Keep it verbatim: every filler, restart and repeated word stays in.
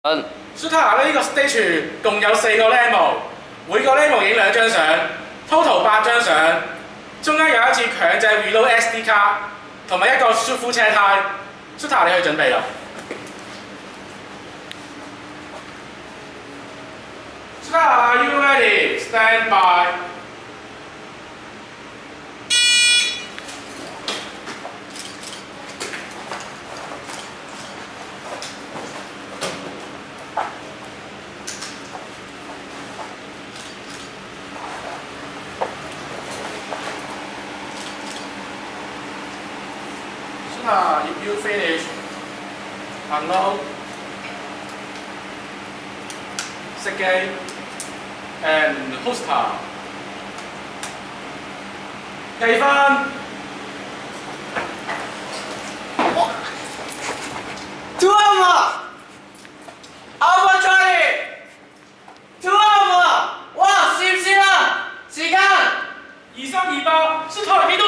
嗯。 Suta 呢個 stage 共有四個 level， 每個 level 影兩張相 ，total 八張相，中間有一次強制 reload S D 卡，同埋一個 shoot 夫車胎。Suta 你去準備啦。Suta are you ready? Stand by. Suta, if you finish, unload, second, and hosta. 計分。 Two hours. Alpha Charlie. Two hours. 哇，試唔試啦？時間。 二三二八，Suta 幾多？